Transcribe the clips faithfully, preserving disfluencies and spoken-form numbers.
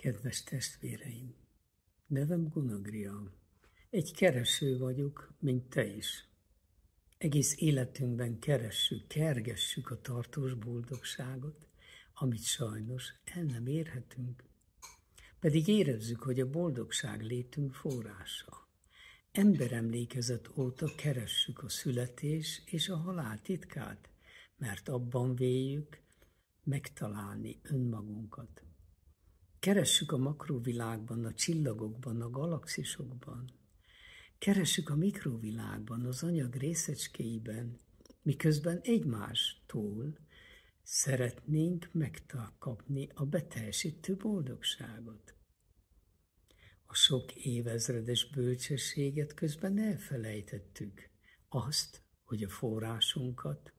Kedves testvéreim, nevem Gunagria. Egy kereső vagyok, mint te is. Egész életünkben keressük, kergessük a tartós boldogságot, amit sajnos el nem érhetünk. Pedig érezzük, hogy a boldogság létünk forrása. Emberemlékezet óta keressük a születés és a halál titkát, mert abban véljük megtalálni önmagunkat. Keressük a makrovilágban, a csillagokban, a galaxisokban. Keressük a mikrovilágban, az anyag részecskéiben, miközben egymástól szeretnénk megkapni a beteljesítő boldogságot. A sok évezredes bölcsességet közben elfelejtettük, azt, hogy a forrásunkat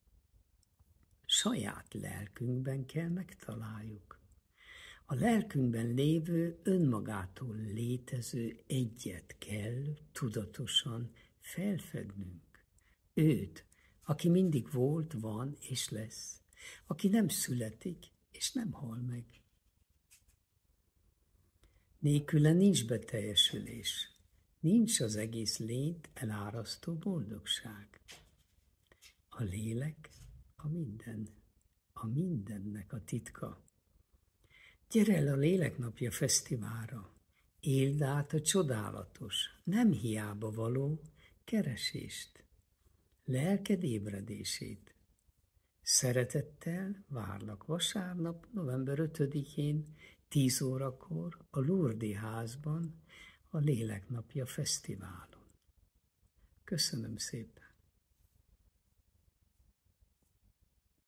saját lelkünkben kell megtaláljuk. A lelkünkben lévő, önmagától létező egyet kell tudatosan felfednünk. Őt, aki mindig volt, van és lesz, aki nem születik és nem hal meg. Nélküle nincs beteljesülés, nincs az egész lényt elárasztó boldogság. A lélek a minden, a mindennek a titka. Gyere el a Léleknapja fesztiválra, éld át a csodálatos, nem hiába való keresést, lelked ébredését. Szeretettel várlak vasárnap, november ötödikén, tíz órakor a Lourdes házban, a Léleknapja fesztiválon. Köszönöm szépen!